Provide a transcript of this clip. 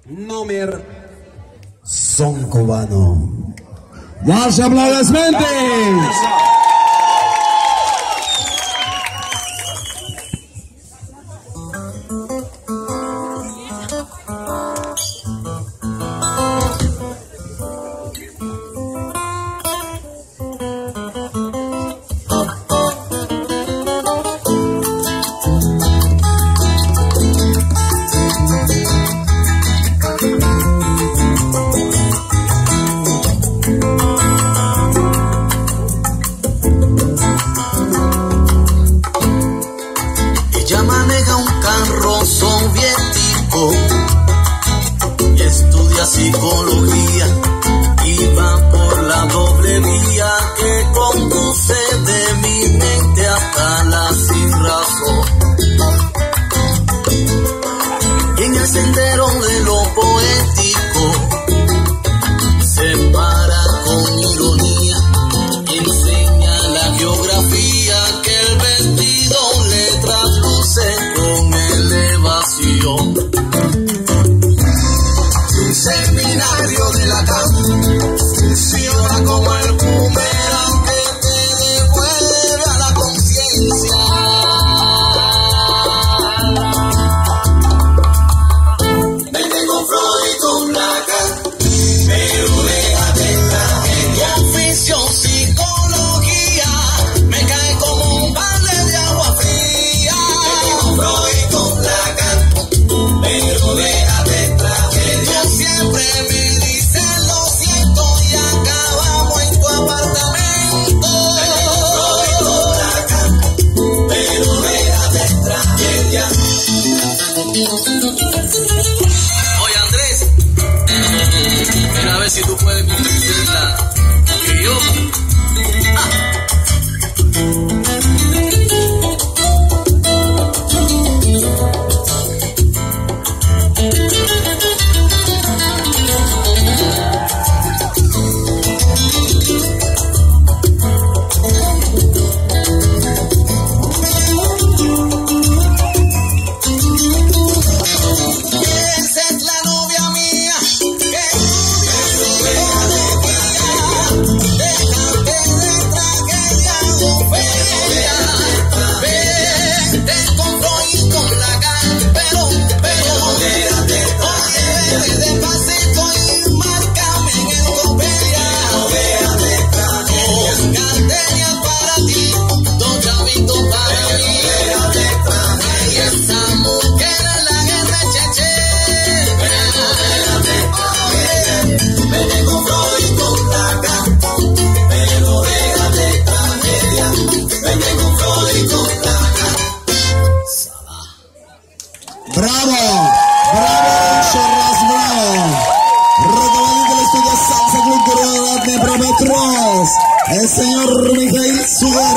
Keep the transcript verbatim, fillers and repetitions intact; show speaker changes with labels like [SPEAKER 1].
[SPEAKER 1] Nomer son cubano.
[SPEAKER 2] ¡Más aplausos!
[SPEAKER 3] Ella maneja un carro soviético y estudia psicología y va por la doble vía que conduce de mi mente hasta la sin razón. Y en el sendero de lo poético se para con ironía, enseña la geografía que el vestido le trasluce con elevación. Un seminario de Lacan funciona como el boomerang que te devuelve a la conciencia. Vete con Freud y con Lacan, pero déjate tragedia. Oficio psicología me cae como un balde de agua fría. Vete con Freud y con Lacan, pero déjate tragedia. Tú siempre me dices lo siento y acabamos en tu apartamento. Vete con Freud y con Lacan, pero déjate tragedia. Oye Andrés, mira a ver si tú puedes convencerla que yo. Ah. Esa es la novia mía que estudia psicología. Déjate de tragedia, Ofelia. Vete con Freud y con Lacan, pero, pero déjate de tragedia. Oye, despacito y márcame en el Copelia. Déjate de tragedia. Dos gardenias para ti, dos chavitos para mí. Déjate de tragedia. Y esa mujer en la guerra cheche. Vete con Freud y con Lacan, pero déjate tragedia. Vete con Freud y con Lacan.
[SPEAKER 2] ¡Bravo! ¡Bravo, chorras, bravo! Recordando que el estudio Salsa Cultural de Prometros, el señor Mijail Suárez.